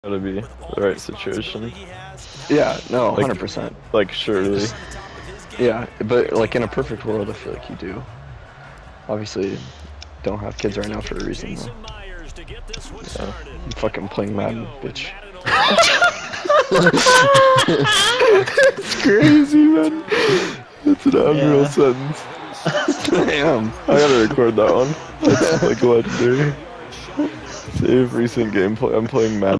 Gotta be the right situation. Yeah, no, 100%. Like, surely. Yeah, but like in a perfect world, I feel like you do. Obviously, don't have kids right now for a reason, though. Yeah. I'm fucking playing Madden, bitch. It's crazy, man. That's an unreal sentence. Damn. I gotta record that one. That's like legendary. Save recent gameplay. I'm playing Madden.